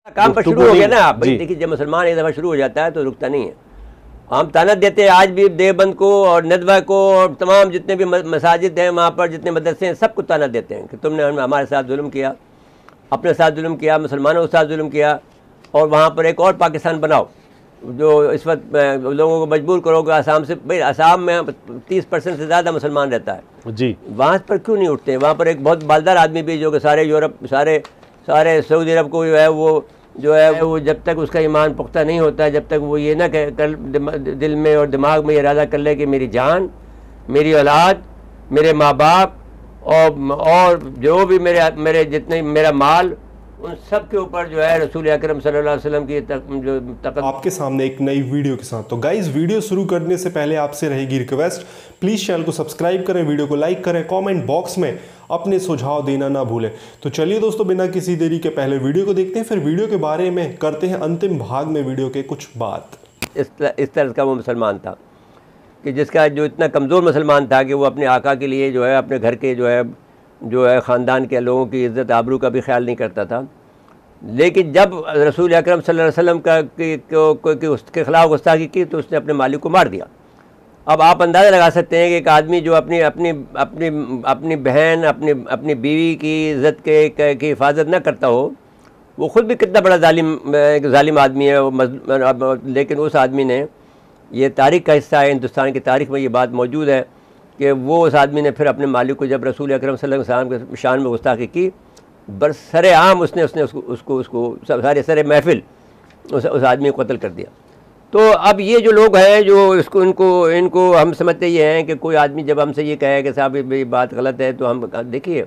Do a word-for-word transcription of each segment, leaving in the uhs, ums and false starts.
काम पर शुरू हो गया ना। देखिए जब मुसलमान एक दफ़ा शुरू हो जाता है तो रुकता नहीं है। हम ताना देते हैं आज भी देवबंद को और नदवा को और तमाम जितने भी मसाजिद हैं वहाँ पर जितने मदरसे हैं सबको ताना देते हैं कि तुमने हमारे साथ जुल्म किया, अपने साथ जुल्म किया, मुसलमानों के साथ जुल्म किया, और वहाँ पर एक और पाकिस्तान बनाओ जो इस वक्त लोगों को मजबूर करोगे आसाम से। भाई आसाम में तीस परसेंट से ज़्यादा मुसलमान रहता है जी, वहाँ पर क्यों नहीं उठते? वहाँ पर एक बहुत मालदार आदमी भी जो कि सारे यूरोप सारे सारे सऊदी अरब को जो है वो जो है वो जब तक उसका ईमान पुख्ता नहीं होता है, जब तक वो ये ना कर दिल में और दिमाग में इरादा कर ले कि मेरी जान, मेरी औलाद, मेरे माँ बाप और और जो भी मेरे मेरे जितने मेरा माल, उन सब के ऊपर जो है रसूल अकरम सल्लल्लाहु अलैहि वसल्लम की तक, जो तक आपके सामने एक नई वीडियो के साथ। तो गाइस वीडियो शुरू करने से पहले आपसे रहेगी रिक्वेस्ट, प्लीज़ चैनल को सब्सक्राइब करें, वीडियो को लाइक करें, कमेंट बॉक्स में अपने सुझाव देना ना भूलें। तो चलिए दोस्तों बिना किसी देरी के पहले वीडियो को देखते हैं, फिर वीडियो के बारे में करते हैं अंतिम भाग में वीडियो के कुछ बात। इस इस तरह का वो मुसलमान था कि जिसका जो इतना कमज़ोर मुसलमान था कि वो अपने आका के लिए जो है अपने घर के जो है जो है ख़ानदान के लोगों की इज़्ज़त आबरू का भी ख्याल नहीं करता था। लेकिन जब रसूल अकरम सल्लल्लाहु अलैहि वसल्लम का कि, कि, कि उसके ख़िलाफ़ गुस्ताखी की तो उसने अपने मालिक को मार दिया। अब आप अंदाज़ा लगा सकते हैं कि एक आदमी जो अपनी अपनी अपनी अपनी बहन अपनी अपनी बीवी की इज़्ज़त के की हिफाजत न करता हो, वो ख़ुद भी कितना बड़ा जालिम एक जालिम आदमी है वो। लेकिन उस आदमी ने, ये तारीख़ का हिस्सा है, हिंदुस्तान की तारीख़ में ये बात मौजूद है कि वो उस आदमी ने फिर अपने मालिक को जब रसूल अकरम सल्लल्लाहु अलैहि वसल्लम के शान में गुस्ताखी की, बस सरे आम उसने उसने उसको उसको उसको सारे सरे महफिल उस उस आदमी को कत्ल कर दिया। तो अब ये जो लोग हैं जो इसको इनको इनको हम समझते ये हैं कि कोई आदमी जब हमसे ये कहे कि साहब ये बात गलत है, तो हम देखिए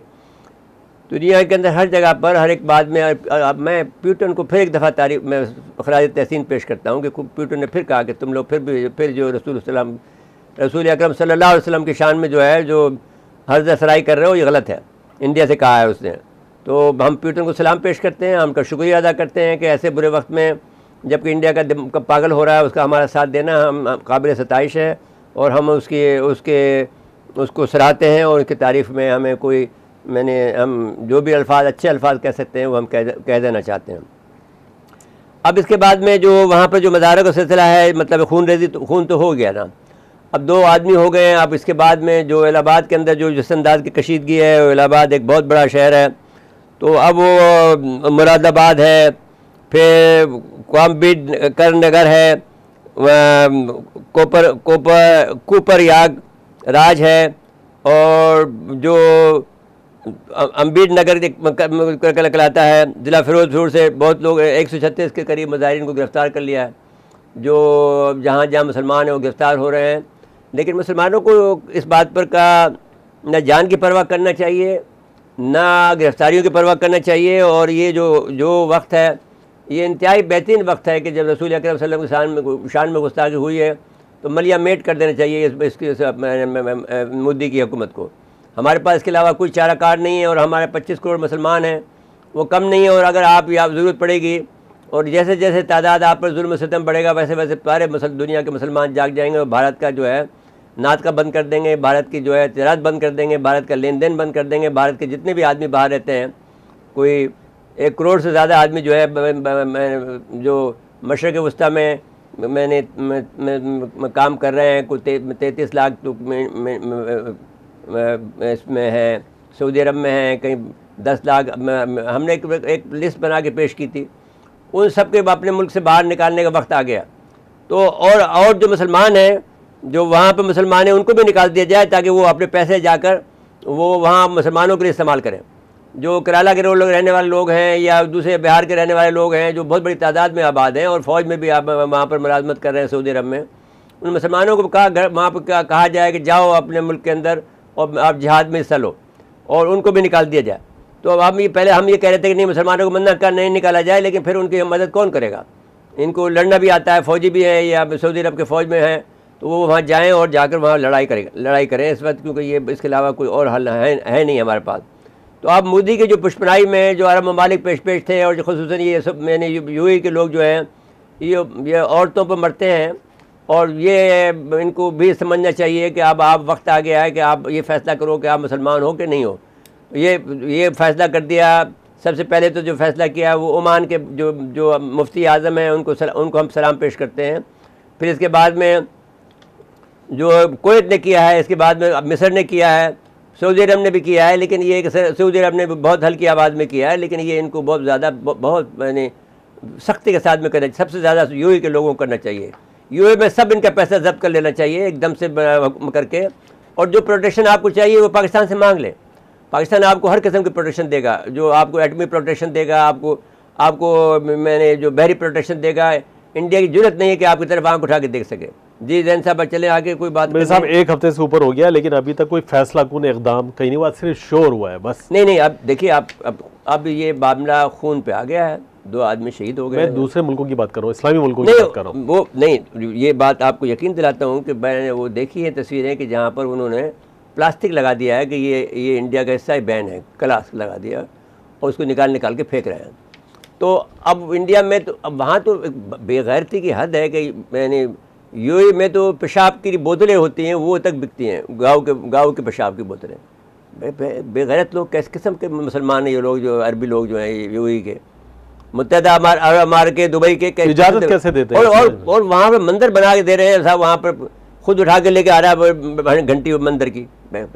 दुनिया के अंदर हर जगह पर हर एक बात में, अब मैं प्यूटन को फिर एक दफ़ा तारीफ में खराज तहसीन पेश करता हूँ कि प्यूटन ने फिर कहा कि तुम लोग फिर भी फिर जो रसूल सल्लम रसूल अकरम सल्लल्लाहु अलैहि वसल्लम की शान में जो है जो हर्ज सराई कर रहे हो ये गलत है, इंडिया से कहा है उसने। तो हम प्यूटन को सलाम पेश करते हैं, हम उनका शुक्रिया अदा करते हैं कि ऐसे बुरे वक्त में जबकि इंडिया का पागल हो रहा है उसका हमारा साथ देना हम काबिल सताइश है, और हम उसकी उसके उसको सराहते हैं और उसकी तारीफ़ में हमें कोई मैंने हम जो भी अल्फाज अच्छे अल्फाज कह सकते हैं वो हम कह कह देना चाहते हैं। अब इसके बाद में जो वहाँ पर जो मज़ारों का सिलसिला है, मतलब खून रेजी तो खून तो हो गया ना, अब दो आदमी हो गए हैं। अब इसके बाद में जो इलाहाबाद के अंदर जो जिस अंदाज की कशीदगी है, इलाहाबाद एक बहुत बड़ा शहर है, तो अब वो मुरादाबाद है, फिर क्वाम्बीड कर नगर है, कोपर कोपर कूपर याग राज है, और जो अम्बीड नगर कहलाता है ज़िला फिरोजपुर से बहुत लोग एक सौ छत्तीस के करीब मुजाहिरीन को गिरफ़्तार कर लिया है। जो जहाँ जहाँ मुसलमान हैं वो गिरफ़्तार हो रहे हैं, लेकिन मुसलमानों को इस बात पर का न जान की परवाह करना चाहिए ना गिरफ़्तारियों की परवाह करना चाहिए। और ये जो जो वक्त है ये इंतहाई बेहतरीन वक्त है कि जब रसूल अकरम सल्लल्लाहु अलैहि वसल्लम की शान में शान में गुस्ताखी हुई है तो मलिया मेट कर देना चाहिए इस इसकी मोदी की हुकूमत को। हमारे पास इसके अलावा कोई चाराकार नहीं है, और हमारे पच्चीस करोड़ मुसलमान हैं, वो कम नहीं है। और अगर आप या ज़रूरत पड़ेगी और जैसे जैसे तादाद आप पर जुल्म सितम बढ़ेगा वैसे वैसे सारे दुनिया के मुसलमान जाग जाएंगे और भारत का जो है नात का बंद कर देंगे, भारत की जो है तिजारत बंद कर देंगे, भारत का लेन देन बंद कर देंगे। भारत के जितने भी आदमी बाहर रहते हैं, कोई एक करोड़ से ज़्यादा आदमी जो है जो मशरक़ वस्ती में मैंने मैं, मैं, मैं काम कर रहे हैं, कोई तैंतीस लाख तो इसमें है, सऊदी अरब में है, कहीं दस लाख। हमने एक, एक लिस्ट बना के पेश की थी, उन सब के अपने मुल्क से बाहर निकालने का वक्त आ गया। तो और और जो मुसलमान हैं जो वहाँ पे मुसलमान हैं उनको भी निकाल दिया जाए ताकि वो अपने पैसे जाकर वो वहाँ मुसलमानों के लिए इस्तेमाल करें। जो केरला के लोग रहने वाले लोग हैं या दूसरे बिहार के रहने वाले लोग हैं जो बहुत बड़ी तादाद में आबाद हैं और फ़ौज में भी आप वहाँ पर मुलाजमत कर रहे हैं सऊदी अरब में, उन मुसलमानों को कहा घर वहाँ पर कहा जाए कि जाओ अपने मुल्क के अंदर और आप जिहाद में हिस्सा लो, और उनको भी निकाल दिया जाए। तो अब हम ये पहले हम ये कह रहे थे कि नहीं मुसलमानों को मन्ना कर नहीं निकाला जाए, लेकिन फिर उनकी मदद कौन करेगा? इनको लड़ना भी आता है, फ़ौजी भी हैं या सऊदी अरब के फ़ौज में हैं, तो वो वहाँ जाएँ और जाकर वहाँ लड़ाई करें लड़ाई करें इस वक्त, क्योंकि ये इसके अलावा कोई और हल है, है नहीं हमारे पास। तो अब मोदी के जो पुष्पनाई में जो अरब ममालिक पेश पेश थे और जो खुसूसन ये सब मैंने यूएई के लोग जो हैं ये ये औरतों पर मरते हैं, और ये इनको भी समझना चाहिए कि अब आप वक्त आ गया है कि आप ये फ़ैसला करो कि आप मुसलमान हो कि नहीं हो। ये ये फ़ैसला कर दिया सबसे पहले तो जो फैसला किया वो ओमान के जो जो मुफ्ती आज़म हैं उनको सला, उनको हम सलाम पेश करते हैं। फिर इसके बाद में जो कुवैत ने किया है, इसके बाद में मिस्र ने किया है, सऊदी अरब ने भी किया है, लेकिन ये सऊदी अरब ने भी बहुत हल्की आवाज़ में किया है, लेकिन ये इनको बहुत ज़्यादा बहुत मैंने सख्ती के साथ में करना चाहिए। सबसे ज़्यादा यूएई के लोगों को करना चाहिए। यूएई में सब इनका पैसा जब्त कर लेना चाहिए एकदम से करके, और जो प्रोटेक्शन आपको चाहिए वो पाकिस्तान से मांग लें। पाकिस्तान आपको हर किस्म की प्रोटेक्शन देगा, जो आपको एटमी प्रोटेक्शन देगा, आपको आपको मैंने जो बहरी प्रोटेक्शन देगा। इंडिया की जरूरत नहीं है कि आपकी तरफ आंख उठा के देख सके। जी जैन साहब चले आगे कोई बात मेरे साहब, एक हफ्ते से ऊपर हो गया लेकिन अभी तक कोई फैसला कौन इकदाम कहीं नहीं हुआ, सिर्फ शोर हुआ है बस। नहीं नहीं, अब देखिए आप अब अब ये मामला खून पे आ गया है, दो आदमी शहीद हो गए। मैं दूसरे मुल्कों की बात कर रहा हूँ, इस्लामी मुल्कों की बात कर रहा हूँ। वो नहीं, ये बात आपको यकीन दिलाता हूँ कि मैंने वो देखी है तस्वीरें कि जहाँ पर उन्होंने प्लास्टिक लगा दिया है कि ये ये इंडिया का हिस्सा बैन है, क्लास लगा दिया और उसको निकाल निकाल के फेंक रहे हैं। तो अब इंडिया में तो अब वहाँ तो बेगैरती की हद है कि मैंने यूएई में तो पेशाब की बोतलें होती हैं, वो तक बिकती हैं, गाँव के गाँव के पेशाब की बोतलें। बे, बे, बेगैरत लोग कैस किस्म के मुसलमान हैं ये लोग, जो अरबी लोग जो हैं यूएई के, मुत्तहदा अरब अमारात के, दुबई के, इजाज़त कैसे देते हैं? और और, और वहाँ पर मंदिर बना के दे रहे हैं साहब, वहाँ पर खुद उठा के लेके आ रहा है घंटी मंदिर की।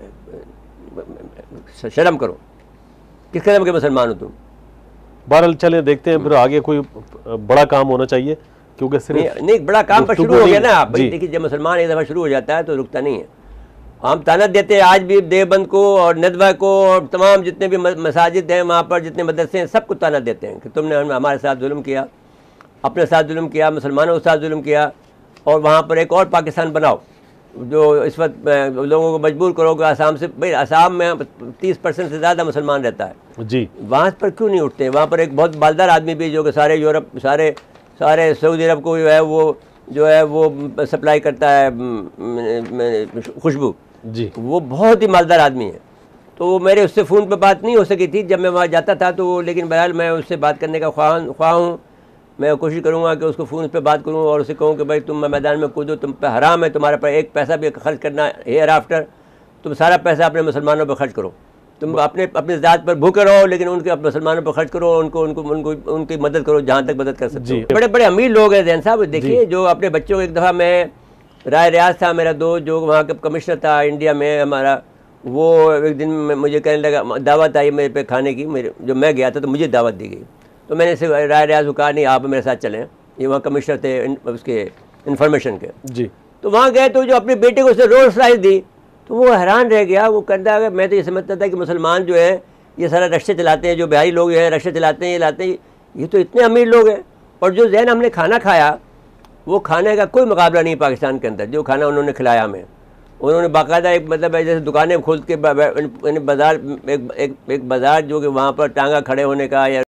शर्म करो, किस किस्म के मुसलमान हो तुम? बहरहाल चले देखते हैं, फिर आगे कोई बड़ा काम होना चाहिए, क्योंकि सिर्फ नहीं, नहीं बड़ा काम पर शुरू हो गया ना। आप देखिए जब मुसलमान एक दफ़ा शुरू हो जाता है तो रुकता नहीं है। हम ताना देते हैं आज भी देवबंद को और नदवा को और तमाम जितने भी मसाजिद हैं वहाँ पर, जितने मदरसे हैं, सबको ताना देते हैं कि तुमने हमारे साथ जुल्म किया, अपने साथ जुल्म किया, मुसलमानों के साथ जुल्म किया, और वहाँ पर एक और पाकिस्तान बनाओ जो इस वक्त लोगों को मजबूर करोगे। आसाम से, भाई आसाम में तीस परसेंट से ज़्यादा मुसलमान रहता है जी, वहाँ पर क्यों नहीं उठते? वहाँ पर एक बहुत मालदार आदमी भी जो कि सारे यूरोप सारे सारे सऊदी अरब को जो है वो जो है वो सप्लाई करता है खुशबू जी, वो बहुत ही मालदार आदमी है। तो मेरे उससे फ़ोन पे बात नहीं हो सकी थी जब मैं वहाँ जाता था, तो लेकिन बहरहाल मैं उससे बात करने का ख्वाह ख्वाह हूँ। मैं कोशिश करूँगा कि उसको फ़ोन पे बात करूँ और उसे कहूँ कि भाई तुम मैदान में कूदो, तुम पे हराम है तुम्हारे पर एक पैसा भी खर्च करना हेयर आफ्टर, तुम सारा पैसा अपने मुसलमानों पर खर्च करो, तुम अपने अपने ज़ात पर भूखे रहो लेकिन उनके मुसलमानों पर खर्च करो, उनको उनको उनको उनकी मदद करो जहाँ तक मदद कर सकते हो। बड़े बड़े अमीर लोग हैं जैन साहब, देखिए जो अपने बच्चों को, एक दफ़ा मैं राय रियाज था मेरा दोस्त जो वहाँ का कमिश्नर था इंडिया में हमारा, वो एक दिन मुझे कहने लगा, दावत आई मेरे पे खाने की, मेरे जो मैं गया था तो मुझे दावत दी गई, तो मैंने इसे राय रियाज को कहा नहीं आप मेरे साथ चलें, ये वहाँ कमिश्नर थे उसके इन्फॉर्मेशन के जी। तो वहाँ गए तो जो अपने बेटे को उसने रोल्स रॉयस दी तो वो हैरान रह गया। वो कहता है मैं तो ये समझता था कि मुसलमान जो है ये सारा रक्शे चलाते हैं, जो बिहारी लोग जो हैं रक्शे चलाते हैं, ये लाते हैं, ये तो इतने अमीर लोग हैं। और जो जैन हमने खाना खाया वो खाने का कोई मुकाबला नहीं पाकिस्तान के अंदर, जो खाना उन्होंने खिलाया हमें। उन्होंने बाकायदा एक मतलब जैसे दुकानें खोल के बाज़ार एक एक एक बाज़ार जो कि वहाँ पर टांगा खड़े होने का या